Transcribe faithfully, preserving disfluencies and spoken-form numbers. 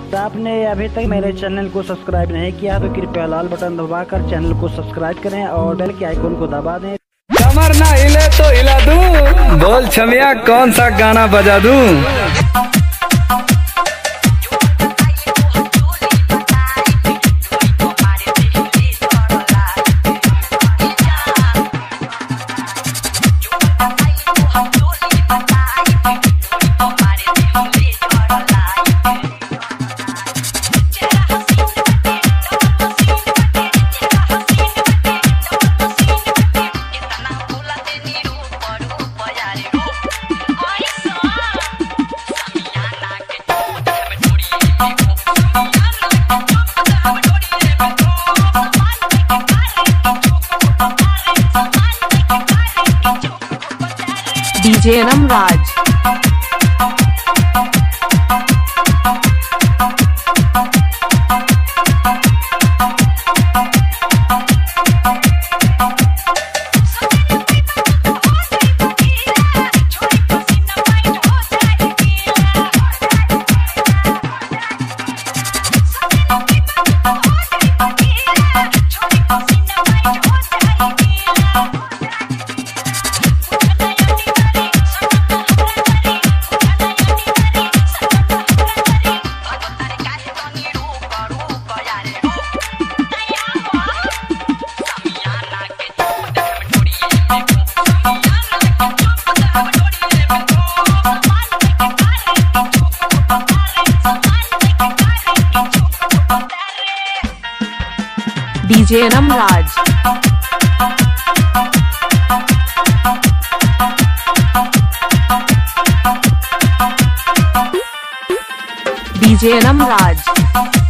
आपने अभी तक मेरे चैनल को सब्सक्राइब नहीं किया तो कृपया लाल बटन दबाकर चैनल को सब्सक्राइब करें और बेल के आइकन को दबा दें। कमर ना हिले तो हिला दूं, बोल छमिया कौन सा गाना बजा दूं। डीजे अनमराज। डीजे अनमराज। डीजे अनमराज।